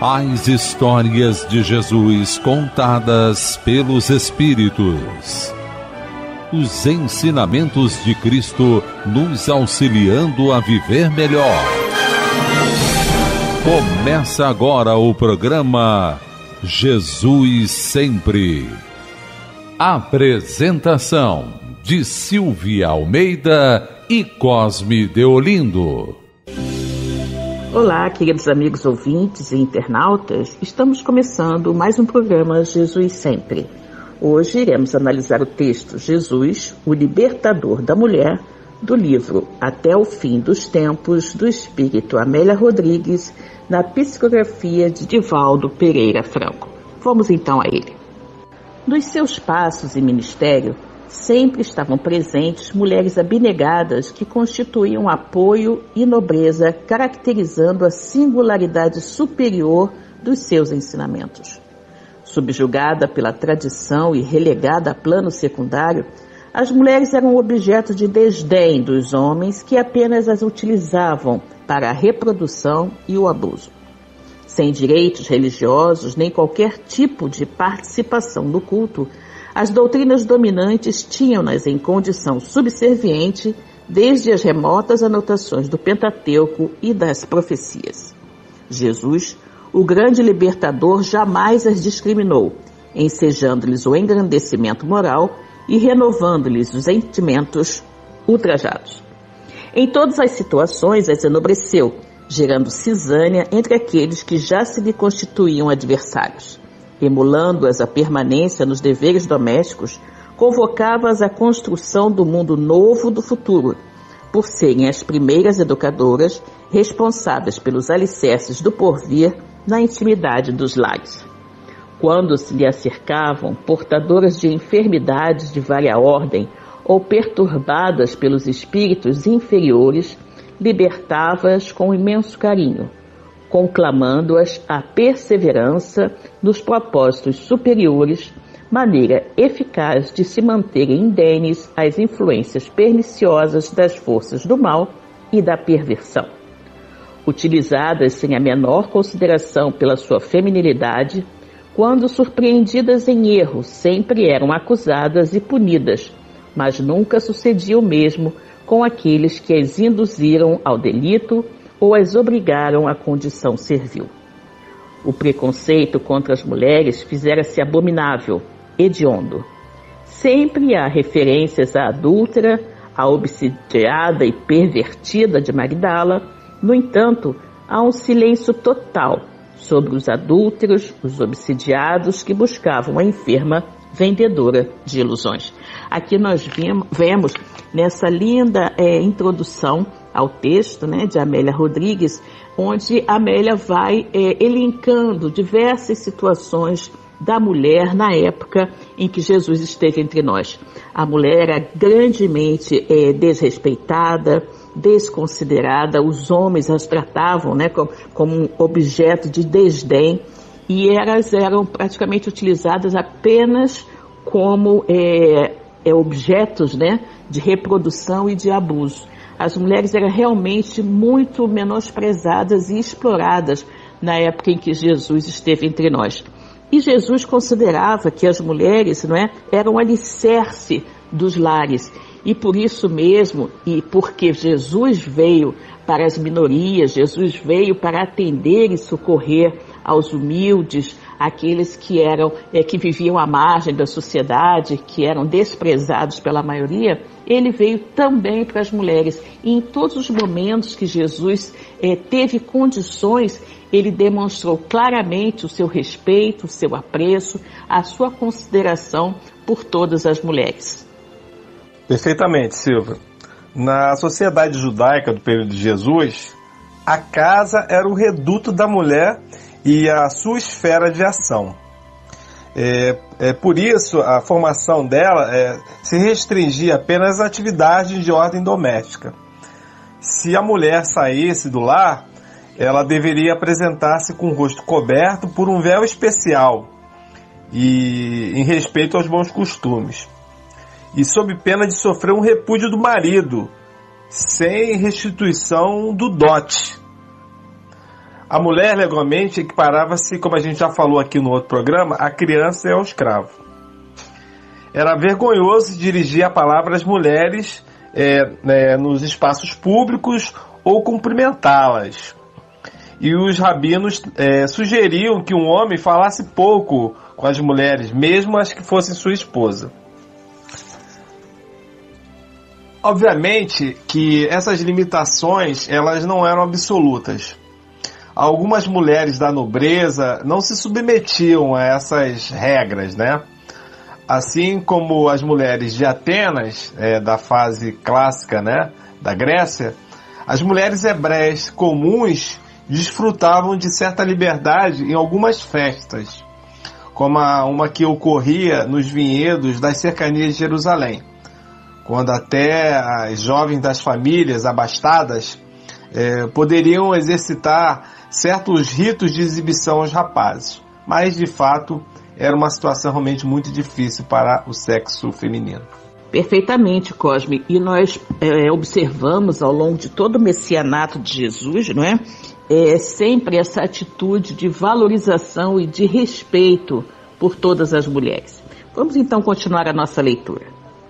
As histórias de Jesus contadas pelos Espíritos. Os ensinamentos de Cristo nos auxiliando a viver melhor. Começa agora o programa Jesus Sempre. Apresentação de Silvia Almeida e Cosme Deolindo. Olá, queridos amigos ouvintes e internautas. Estamos começando mais um programa Jesus Sempre. Hoje iremos analisar o texto Jesus, o Libertador da Mulher, do livro Até o Fim dos Tempos, do espírito Amélia Rodrigues, na psicografia de Divaldo Pereira Franco. Vamos então a ele. Nos seus passos e ministério, sempre estavam presentes mulheres abnegadas que constituíam apoio e nobreza, caracterizando a singularidade superior dos seus ensinamentos. Subjugada pela tradição e relegada a plano secundário, as mulheres eram objeto de desdém dos homens que apenas as utilizavam para a reprodução e o abuso. Sem direitos religiosos nem qualquer tipo de participação no culto, as doutrinas dominantes tinham-nas em condição subserviente desde as remotas anotações do Pentateuco e das profecias. Jesus, o grande libertador, jamais as discriminou, ensejando-lhes o engrandecimento moral e renovando-lhes os sentimentos ultrajados. Em todas as situações as enobreceu, gerando cisânia entre aqueles que já se lhe constituíam adversários. Emulando-as à permanência nos deveres domésticos, convocava-as à construção do mundo novo do futuro, por serem as primeiras educadoras responsáveis pelos alicerces do porvir na intimidade dos lares. Quando se lhe acercavam portadoras de enfermidades de vária ordem ou perturbadas pelos espíritos inferiores, libertava-as com imenso carinho, conclamando-as à perseverança nos propósitos superiores, maneira eficaz de se manterem indenes às influências perniciosas das forças do mal e da perversão. Utilizadas sem a menor consideração pela sua feminilidade, quando surpreendidas em erro, sempre eram acusadas e punidas, mas nunca sucedia o mesmo com aqueles que as induziram ao delito ou as obrigaram à condição servil. O preconceito contra as mulheres fizera-se abominável, hediondo. Sempre há referências à adúltera, à obsidiada e pervertida de Magdala. No entanto, há um silêncio total sobre os adúlteros, os obsidiados que buscavam a enferma vendedora de ilusões. Aqui nós vemos nessa linda introdução ao texto, de Amélia Rodrigues, onde Amélia vai elencando diversas situações da mulher na época em que Jesus esteve entre nós. A mulher era grandemente desrespeitada, desconsiderada, os homens as tratavam como um objeto de desdém e elas eram praticamente utilizadas apenas como objetos de reprodução e de abuso. As mulheres eram realmente muito menosprezadas e exploradas na época em que Jesus esteve entre nós. E Jesus considerava que as mulheres eram o alicerce dos lares. E por isso mesmo, e porque Jesus veio para as minorias, Jesus veio para atender e socorrer aos humildes, aqueles que viviam à margem da sociedade, que eram desprezados pela maioria, ele veio também para as mulheres. E em todos os momentos que Jesus teve condições, ele demonstrou claramente o seu respeito, o seu apreço, a sua consideração por todas as mulheres. Perfeitamente, Silvia. Na sociedade judaica do período de Jesus, a casa era o reduto da mulher e a sua esfera de ação. Por isso, a formação dela se restringia apenas às atividades de ordem doméstica. Se a mulher saísse do lar, ela deveria apresentar-se com o rosto coberto por um véu especial e em respeito aos bons costumes, e sob pena de sofrer um repúdio do marido, sem restituição do dote. A mulher legalmente equiparava-se, como a gente já falou aqui no outro programa, a criança e ao escravo. Era vergonhoso dirigir a palavra às mulheres nos espaços públicos ou cumprimentá-las. E os rabinos sugeriam que um homem falasse pouco com as mulheres, mesmo as que fossem sua esposa. Obviamente que essas limitações elas não eram absolutas. Algumas mulheres da nobreza não se submetiam a essas regras, né? Assim como as mulheres de Atenas, da fase clássica, né, da Grécia, as mulheres hebreias comuns desfrutavam de certa liberdade em algumas festas, como uma que ocorria nos vinhedos das cercanias de Jerusalém, quando até as jovens das famílias abastadas poderiam exercitar certos ritos de exibição aos rapazes, mas de fato era uma situação realmente muito difícil para o sexo feminino. Perfeitamente, Cosme. E nós observamos ao longo de todo o messianato de Jesus, não é? Sempre essa atitude de valorização e de respeito por todas as mulheres. Vamos então continuar a nossa leitura.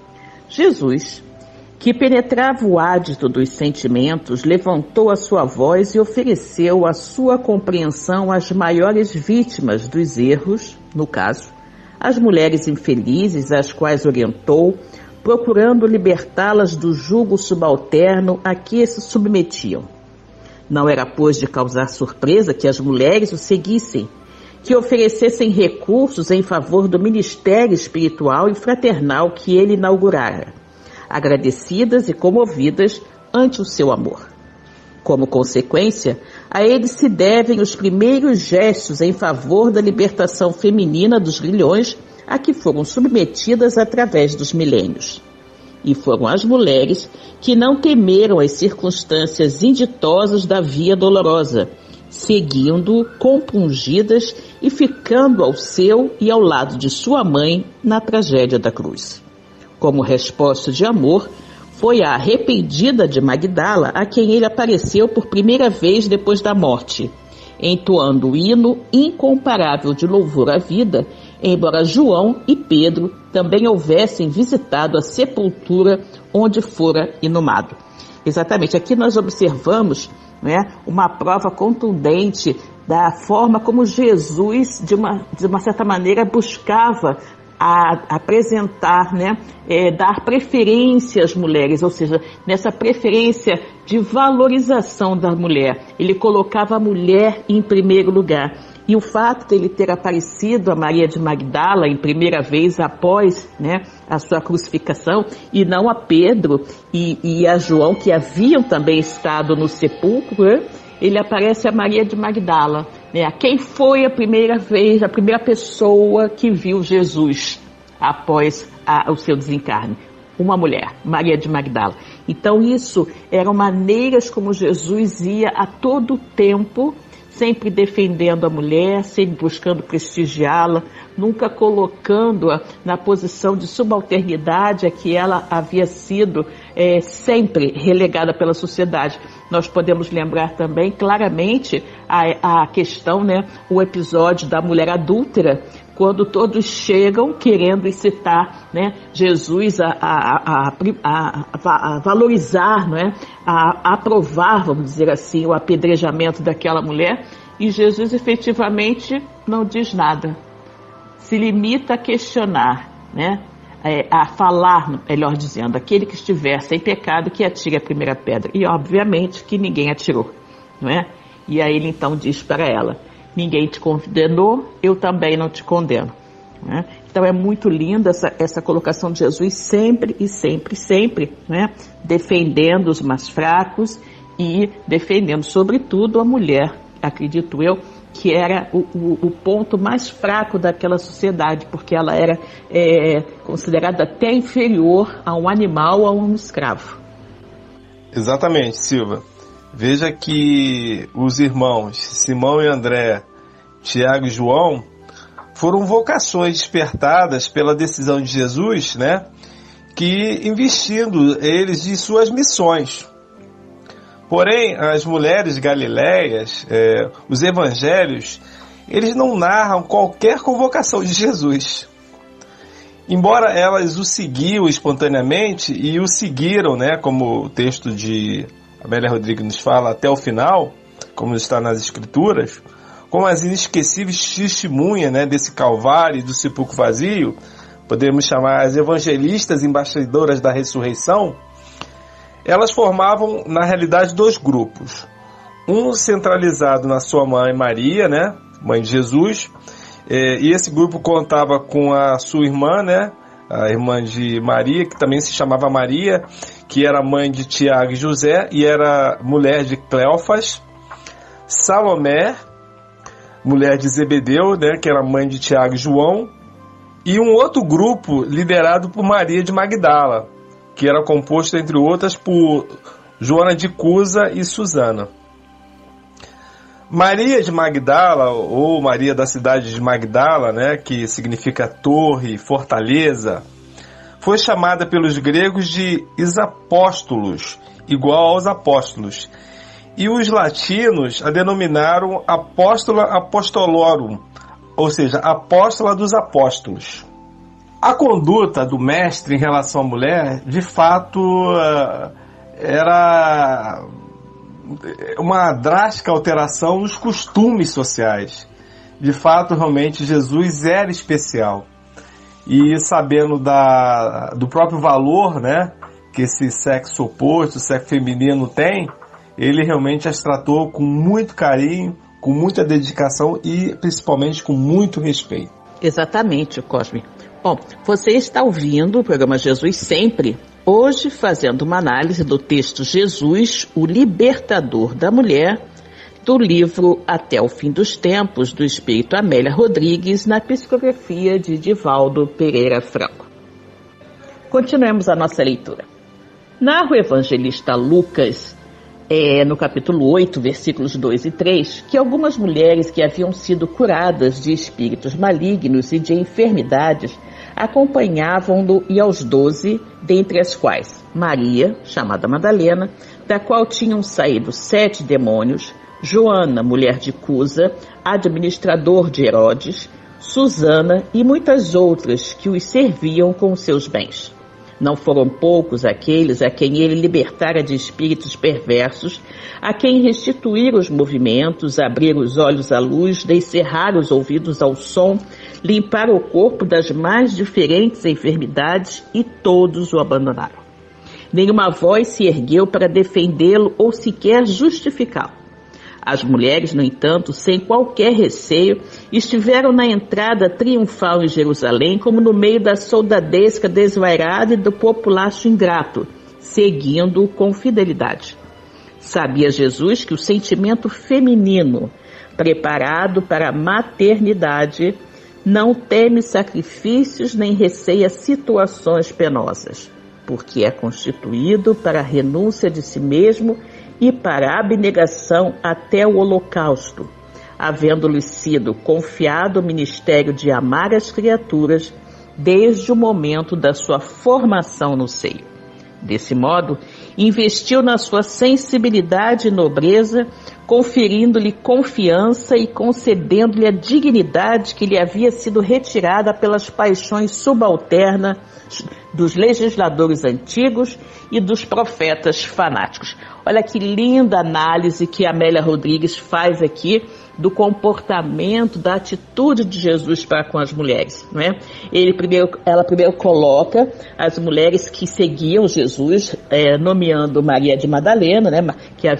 Jesus, que penetrava o ádito dos sentimentos, levantou a sua voz e ofereceu a sua compreensão às maiores vítimas dos erros, no caso, as mulheres infelizes, às quais orientou, procurando libertá-las do jugo subalterno a que se submetiam. Não era, pois, de causar surpresa que as mulheres o seguissem, que oferecessem recursos em favor do ministério espiritual e fraternal que ele inaugurara, agradecidas e comovidas ante o seu amor. Como consequência, a ele se devem os primeiros gestos em favor da libertação feminina dos grilhões a que foram submetidas através dos milênios. E foram as mulheres que não temeram as circunstâncias inditosas da via dolorosa, seguindo-o compungidas e ficando ao seu e ao lado de sua mãe na tragédia da cruz. Como resposta de amor, foi a arrependida de Magdala a quem ele apareceu por primeira vez depois da morte, entoando o hino incomparável de louvor à vida, embora João e Pedro também houvessem visitado a sepultura onde fora inumado. Exatamente, aqui nós observamos, né, uma prova contundente da forma como Jesus, de uma certa maneira, buscava apresentar, né, dar preferência às mulheres, ou seja, nessa preferência de valorização da mulher. Ele colocava a mulher em primeiro lugar. E o fato de ele ter aparecido a Maria de Magdala em primeira vez após, né, a sua crucificação, e não a Pedro e a João, que haviam também estado no sepulcro, né? Ele aparece a Maria de Magdala, né? Quem foi a primeira vez, a primeira pessoa que viu Jesus após o seu desencarne? Uma mulher, Maria de Magdala. Então isso eram maneiras como Jesus ia a todo tempo, sempre defendendo a mulher, sempre buscando prestigiá-la, nunca colocando-a na posição de subalternidade a que ela havia sido sempre relegada pela sociedade. Nós podemos lembrar também claramente a questão, né, o episódio da mulher adúltera, quando todos chegam querendo incitar, né, Jesus a valorizar, não é, a aprovar, vamos dizer assim, o apedrejamento daquela mulher, e Jesus efetivamente não diz nada, se limita a questionar, né, a falar, melhor dizendo, aquele que estiver sem pecado que atire a primeira pedra. E obviamente que ninguém atirou, não é? E aí ele então diz para ela: ninguém te condenou, eu também não te condeno. Né? Então é muito linda essa colocação de Jesus, sempre e sempre, sempre, né? Defendendo os mais fracos e defendendo sobretudo a mulher, acredito eu, que era o ponto mais fraco daquela sociedade, porque ela era considerada até inferior a um animal ou a um escravo. Exatamente, Silva. Veja que os irmãos Simão e André, Tiago e João foram vocações despertadas pela decisão de Jesus, né, que investindo eles de suas missões. Porém, as mulheres galileias, os evangelhos, eles não narram qualquer convocação de Jesus. Embora elas o seguiam espontaneamente e o seguiram, né, como o texto de Amélia Rodrigues nos fala, até o final, como está nas Escrituras, como as inesquecíveis testemunhas, né, desse Calvário e do sepulcro vazio, podemos chamar as evangelistas embaixadoras da ressurreição, elas formavam, na realidade, dois grupos. Um centralizado na sua mãe Maria, né, mãe de Jesus, e esse grupo contava com a sua irmã, né, a irmã de Maria, que também se chamava Maria, que era mãe de Tiago e José, e era mulher de Cleofas, Salomé, mulher de Zebedeu, né, que era mãe de Tiago e João, e um outro grupo liderado por Maria de Magdala, que era composto, entre outras, por Joana de Cusa e Susana. Maria de Magdala, ou Maria da cidade de Magdala, né, que significa torre, fortaleza, foi chamada pelos gregos de Isapóstolos, igual aos apóstolos. E os latinos a denominaram Apóstola Apostolorum, ou seja, apóstola dos apóstolos. A conduta do mestre em relação à mulher, de fato, era uma drástica alteração nos costumes sociais. De fato, realmente, Jesus era especial. E sabendo do próprio valor, né, que esse sexo oposto, o sexo feminino tem, ele realmente as tratou com muito carinho, com muita dedicação e principalmente com muito respeito. Exatamente, Cosme. Bom, você está ouvindo o programa Jesus Sempre, hoje fazendo uma análise do texto Jesus, o Libertador da Mulher, do livro Até o Fim dos Tempos, do Espírito Amélia Rodrigues, na psicografia de Divaldo Pereira Franco. Continuemos a nossa leitura. Narra o evangelista Lucas, no capítulo 8, versículos 2 e 3, que algumas mulheres que haviam sido curadas de espíritos malignos e de enfermidades acompanhavam-no e aos 12, dentre as quais Maria, chamada Madalena, da qual tinham saído 7 demônios, Joana, mulher de Cusa, administrador de Herodes, Susana e muitas outras que os serviam com seus bens. Não foram poucos aqueles a quem ele libertara de espíritos perversos, a quem restituir os movimentos, abrir os olhos à luz, descerrar os ouvidos ao som, limpar o corpo das mais diferentes enfermidades, e todos o abandonaram. Nenhuma voz se ergueu para defendê-lo ou sequer justificá-lo. As mulheres, no entanto, sem qualquer receio, estiveram na entrada triunfal em Jerusalém, como no meio da soldadesca desvairada e do populacho ingrato, seguindo-o com fidelidade. Sabia Jesus que o sentimento feminino, preparado para a maternidade, não teme sacrifícios nem receia situações penosas, porque é constituído para a renúncia de si mesmo e para a abnegação até o holocausto, havendo-lhe sido confiado o ministério de amar as criaturas desde o momento da sua formação no seio. Desse modo, investiu na sua sensibilidade e nobreza, conferindo-lhe confiança e concedendo-lhe a dignidade que lhe havia sido retirada pelas paixões subalternas dos legisladores antigos e dos profetas fanáticos. Olha que linda análise que a Amélia Rodrigues faz aqui do comportamento, da atitude de Jesus para com as mulheres, não é? Ela primeiro coloca as mulheres que seguiam Jesus, nomeando Maria de Madalena, né,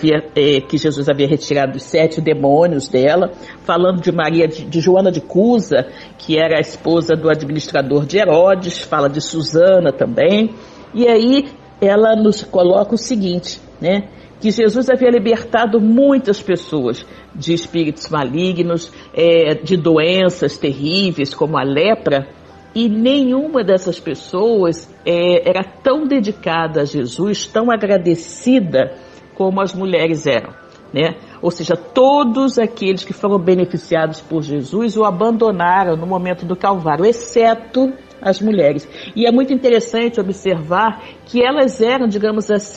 que Jesus havia retirado os 7 demônios dela, falando de Maria de Joana de Cusa, que era a esposa do administrador de Herodes, fala de Susana também, e aí ela nos coloca o seguinte, né? Que Jesus havia libertado muitas pessoas de espíritos malignos, de doenças terríveis como a lepra, e nenhuma dessas pessoas era tão dedicada a Jesus, tão agradecida como as mulheres eram, né? Ou seja, todos aqueles que foram beneficiados por Jesus o abandonaram no momento do Calvário, exceto as mulheres. E é muito interessante observar que elas eram, digamos assim,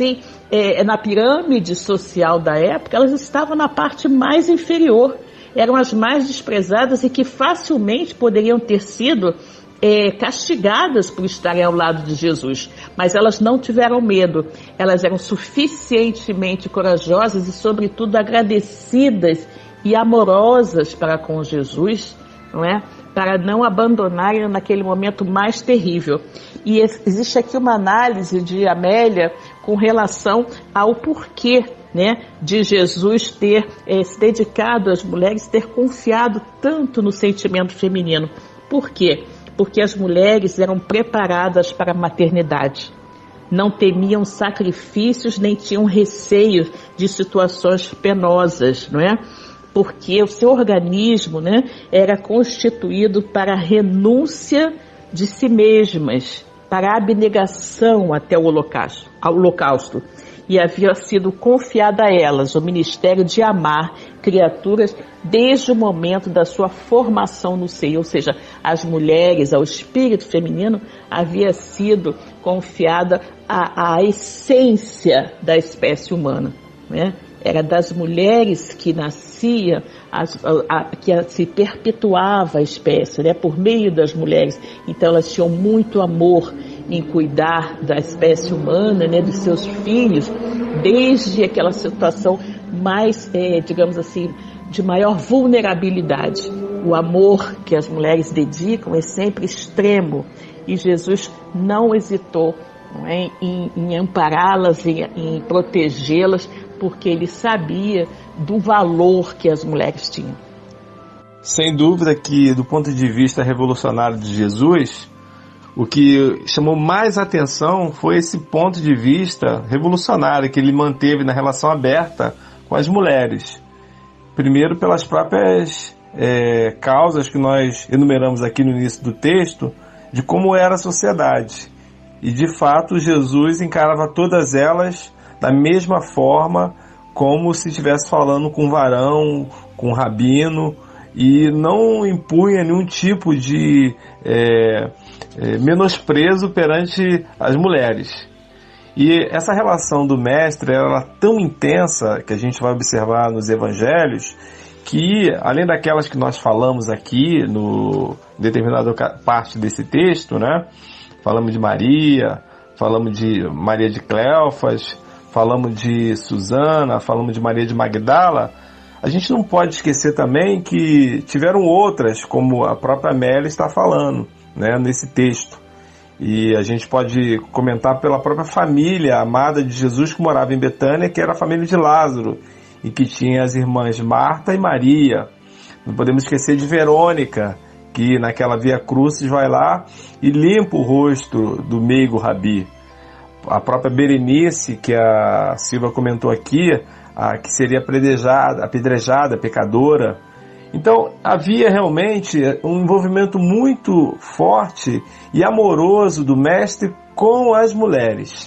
na pirâmide social da época, elas estavam na parte mais inferior, eram as mais desprezadas e que facilmente poderiam ter sido castigadas por estarem ao lado de Jesus, mas elas não tiveram medo, elas eram suficientemente corajosas e, sobretudo, agradecidas e amorosas para com Jesus, não é? Para não abandonarem naquele momento mais terrível. E existe aqui uma análise de Amélia com relação ao porquê, né, de Jesus ter se dedicado às mulheres, ter confiado tanto no sentimento feminino. Por quê? Porque as mulheres eram preparadas para a maternidade. Não temiam sacrifícios, nem tinham receio de situações penosas, não é? Porque o seu organismo, né, era constituído para a renúncia de si mesmas, para a abnegação até o holocausto. E havia sido confiado a elas o ministério de amar criaturas desde o momento da sua formação no seio, ou seja, às mulheres, ao espírito feminino, havia sido confiada a essência da espécie humana, né? Era das mulheres que nascia, que se perpetuava a espécie, né? Por meio das mulheres. Então elas tinham muito amor em cuidar da espécie humana, né? Dos seus filhos, desde aquela situação mais, digamos assim, de maior vulnerabilidade. O amor que as mulheres dedicam é sempre extremo e Jesus não hesitou, não é, em ampará-las, em protegê-las, porque ele sabia do valor que as mulheres tinham. Sem dúvida que, do ponto de vista revolucionário de Jesus, o que chamou mais atenção foi esse ponto de vista revolucionário que ele manteve na relação aberta com as mulheres. Primeiro, pelas próprias causas que nós enumeramos aqui no início do texto, de como era a sociedade. E, de fato, Jesus encarava todas elas da mesma forma, como se estivesse falando com um varão, com um rabino, e não impunha nenhum tipo de menosprezo perante as mulheres. E essa relação do mestre era tão intensa, que a gente vai observar nos evangelhos, que, além daquelas que nós falamos aqui, no determinada parte desse texto, né? Falamos de Maria, falamos de Maria de Cleofas, falamos de Susana, falamos de Maria de Magdala. A gente não pode esquecer também que tiveram outras, como a própria Amélia está falando, né, nesse texto. E a gente pode comentar pela própria família amada de Jesus que morava em Betânia, que era a família de Lázaro, e que tinha as irmãs Marta e Maria. Não podemos esquecer de Verônica, que naquela Via Crucis vai lá e limpa o rosto do meigo Rabi. A própria Berenice, que a Silva comentou aqui, que seria apedrejada, pecadora. Então, havia realmente um envolvimento muito forte e amoroso do mestre com as mulheres.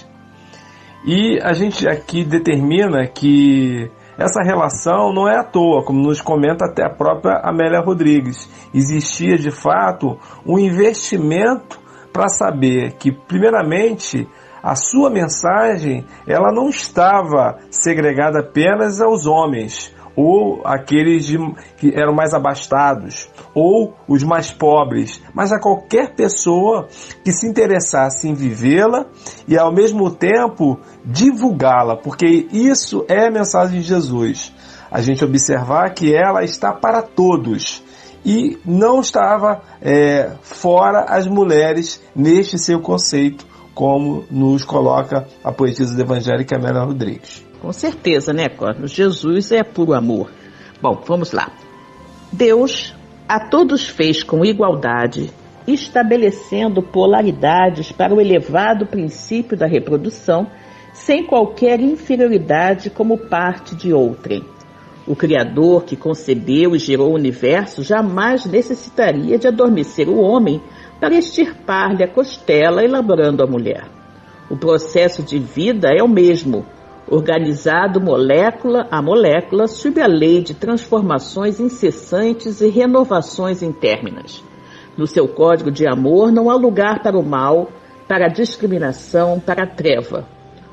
E a gente aqui determina que essa relação não é à toa, como nos comenta até a própria Amélia Rodrigues. Existia, de fato, um investimento para saber que, primeiramente, a sua mensagem ela não estava segregada apenas aos homens, ou aqueles que eram mais abastados, ou os mais pobres, mas a qualquer pessoa que se interessasse em vivê-la e, ao mesmo tempo, divulgá-la, porque isso é a mensagem de Jesus. A gente observar que ela está para todos e não estava fora as mulheres neste seu conceito, como nos coloca a poetisa evangélica Amélia Rodrigues. Com certeza, né, Cosmos? Jesus é puro amor. Bom, vamos lá. Deus a todos fez com igualdade, estabelecendo polaridades para o elevado princípio da reprodução, sem qualquer inferioridade como parte de outrem. O Criador que concebeu e gerou o universo jamais necessitaria de adormecer o homem para extirpar-lhe a costela, elaborando a mulher. O processo de vida é o mesmo, organizado molécula a molécula sob a lei de transformações incessantes e renovações intérminas. No seu código de amor não há lugar para o mal, para a discriminação, para a treva.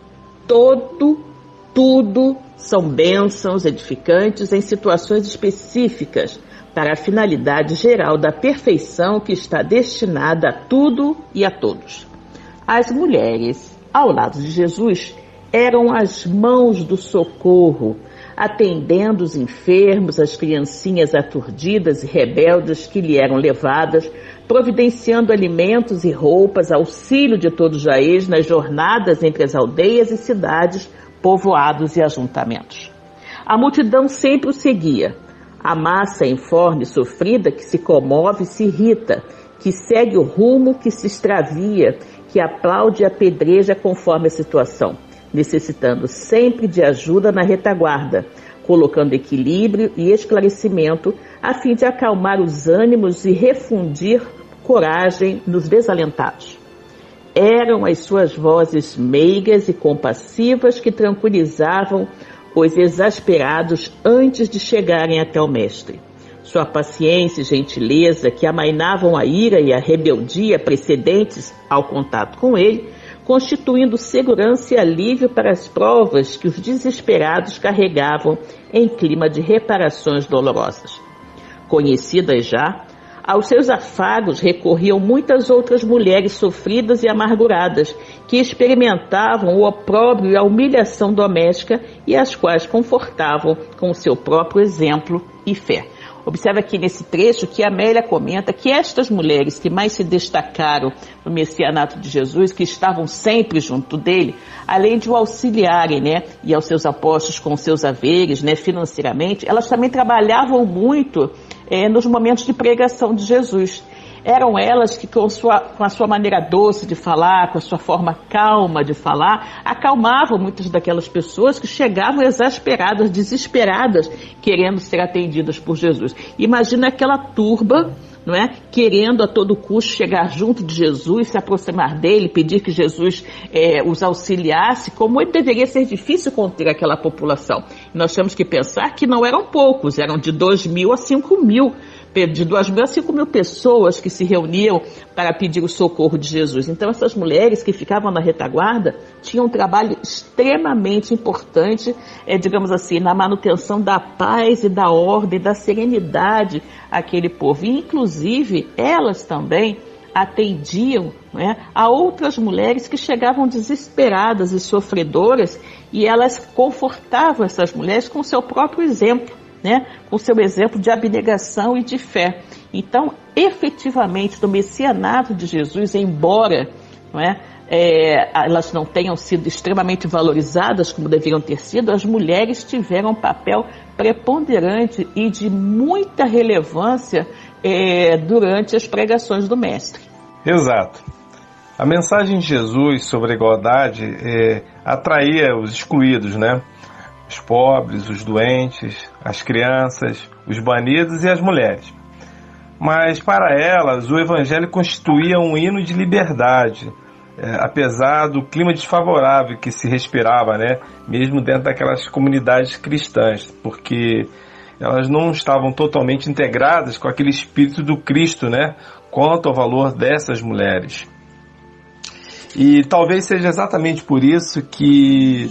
tudo são bênçãos edificantes em situações específicas para a finalidade geral da perfeição que está destinada a tudo e a todos. As mulheres, ao lado de Jesus, eram as mãos do socorro, atendendo os enfermos, as criancinhas aturdidas e rebeldes que lhe eram levadas, providenciando alimentos e roupas, auxílio de todo Jaez nas jornadas entre as aldeias e cidades, povoados e ajuntamentos. A multidão sempre o seguia. A massa informe e sofrida que se comove e se irrita, que segue o rumo, que se extravia, que aplaude e apedreja conforme a situação, necessitando sempre de ajuda na retaguarda, colocando equilíbrio e esclarecimento a fim de acalmar os ânimos e refundir coragem nos desalentados. Eram as suas vozes meigas e compassivas que tranquilizavam os exasperados antes de chegarem até o Mestre. Sua paciência e gentileza, que amainavam a ira e a rebeldia precedentes ao contato com ele, constituindo segurança e alívio para as provas que os desesperados carregavam em clima de reparações dolorosas. Conhecidas já, aos seus afagos recorriam muitas outras mulheres sofridas e amarguradas, que experimentavam o opróbrio e a humilhação doméstica e as quais confortavam com o seu próprio exemplo e fé. Observe aqui nesse trecho que Amélia comenta que estas mulheres que mais se destacaram no messianato de Jesus, que estavam sempre junto dele, além de o auxiliarem, e aos seus apóstolos com seus haveres, financeiramente, elas também trabalhavam muito nos momentos de pregação de Jesus. Eram elas que, com a sua maneira doce de falar, com a sua forma calma de falar, acalmavam muitas daquelas pessoas que chegavam exasperadas, desesperadas, querendo ser atendidas por Jesus. Imagina aquela turba, querendo a todo custo chegar junto de Jesus, se aproximar dele, pedir que Jesus os auxiliasse, como deveria ser difícil conter aquela população. Nós temos que pensar que não eram poucos, eram de 2.000 a 5.000, de 2.000 a 5.000 pessoas que se reuniam para pedir o socorro de Jesus. Então essas mulheres que ficavam na retaguarda tinham um trabalho extremamente importante, digamos assim, na manutenção da paz e da ordem, da serenidade àquele povo. E, inclusive, elas também atendiam a outras mulheres que chegavam desesperadas e sofredoras, e elas confortavam essas mulheres com o seu próprio exemplo, com o seu exemplo de abnegação e de fé. Então, efetivamente, no messianato de Jesus, embora elas não tenham sido extremamente valorizadas como deveriam ter sido, as mulheres tiveram um papel preponderante e de muita relevância durante as pregações do Mestre. Exato. A mensagem de Jesus sobre a igualdade atraía os excluídos, os pobres, os doentes, as crianças, os banidos e as mulheres. Mas para elas o Evangelho constituía um hino de liberdade, apesar do clima desfavorável que se respirava, mesmo dentro daquelas comunidades cristãs, porque elas não estavam totalmente integradas com aquele espírito do Cristo, quanto ao valor dessas mulheres. E talvez seja exatamente por isso que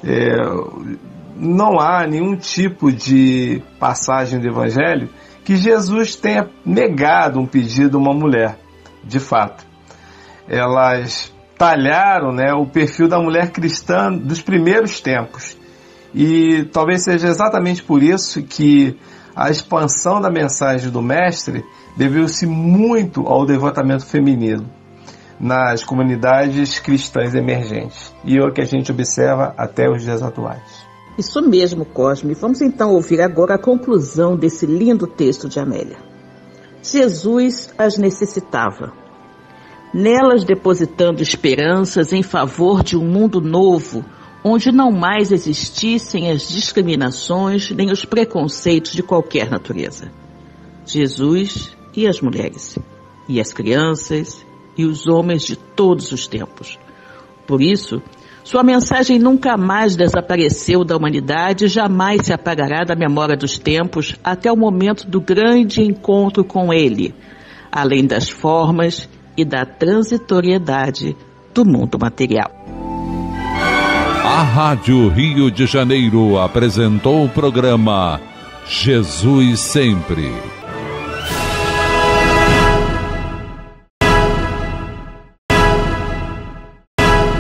não há nenhum tipo de passagem do Evangelho que Jesus tenha negado um pedido a uma mulher, de fato. Elas talharam o perfil da mulher cristã dos primeiros tempos. E talvez seja exatamente por isso que a expansão da mensagem do Mestre deveu-se muito ao devotamento feminino nas comunidades cristãs emergentes. E é o que a gente observa até os dias atuais. Isso mesmo, Cosme. Vamos então ouvir agora a conclusão desse lindo texto de Amélia. Jesus as necessitava, nelas depositando esperanças em favor de um mundo novo, onde não mais existissem as discriminações nem os preconceitos de qualquer natureza. Jesus e as mulheres, e as crianças, e os homens de todos os tempos. Por isso, sua mensagem nunca mais desapareceu da humanidade e jamais se apagará da memória dos tempos até o momento do grande encontro com Ele, além das formas e da transitoriedade do mundo material. A Rádio Rio de Janeiro apresentou o programa Jesus Sempre.